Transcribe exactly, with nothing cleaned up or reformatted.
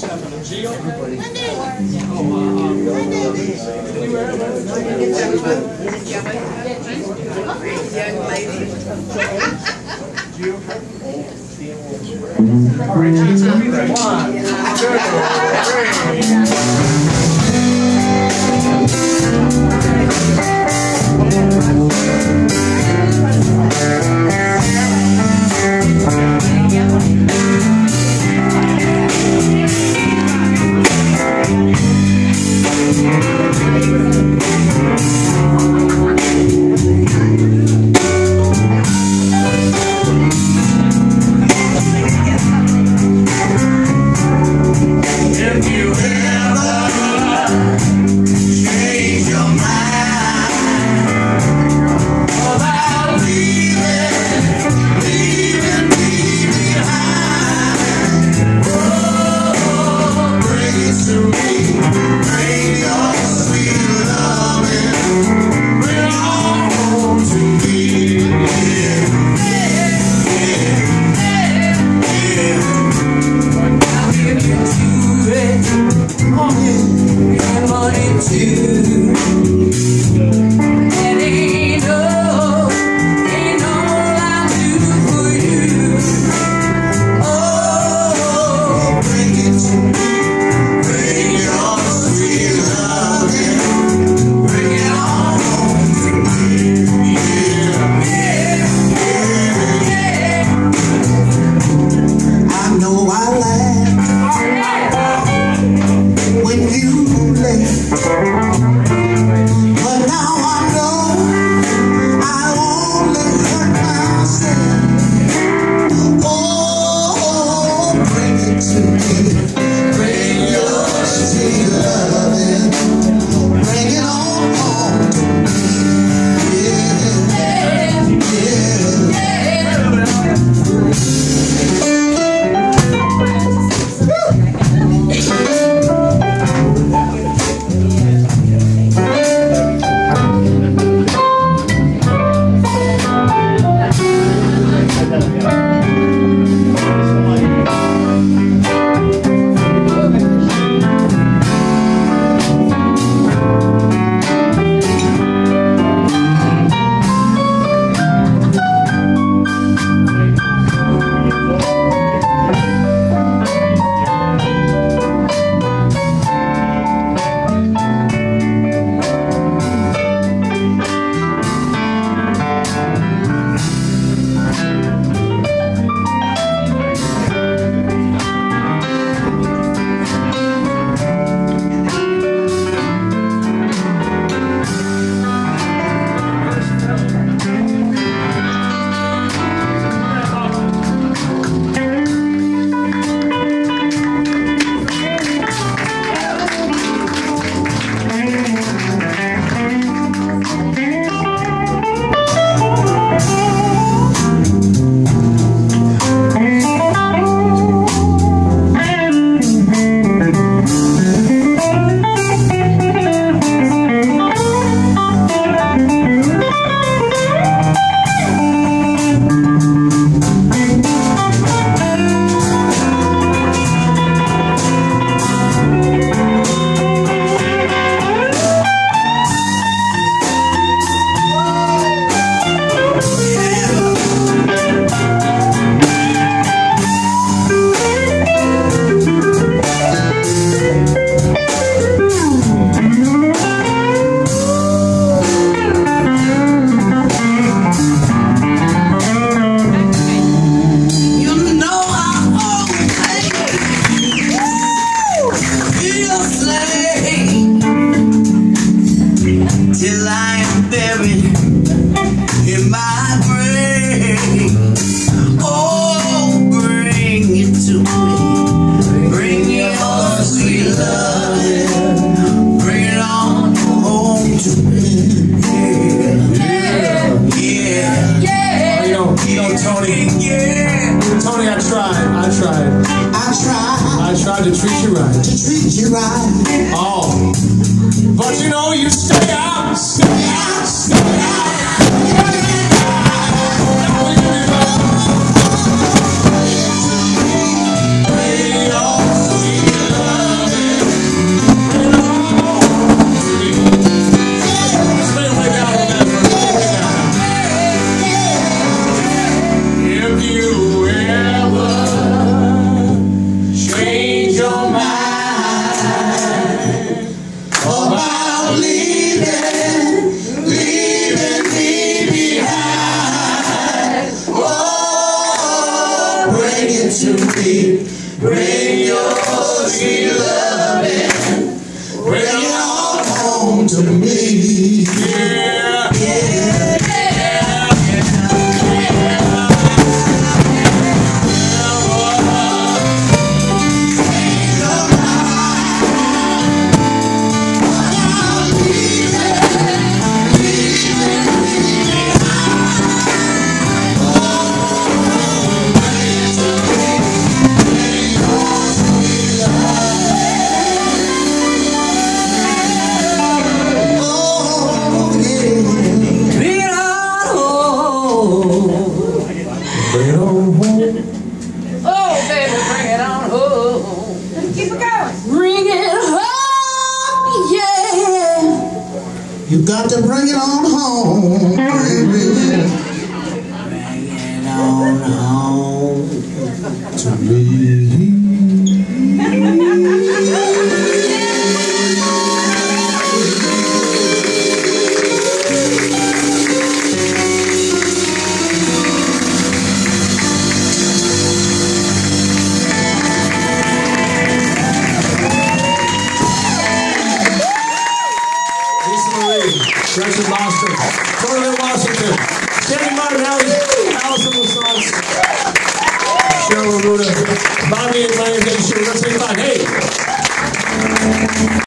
tried to treat you right. To treat you right. Oh. But you know, you stay out, stay out, stay out. Bring your sweet love. sweet loving. Bring it on home to me. Yeah. Yeah. Bring it on home. Oh, baby, bring it on home. Keep it going. Bring it home, yeah. You got to bring it on home, baby. Bring it on home to me. Gretchen Boston, Tournament Washington, Sandy Martin, Allison LaSauce, Cheryl Laruda, Bobby and Ryan, let's say five. Hey!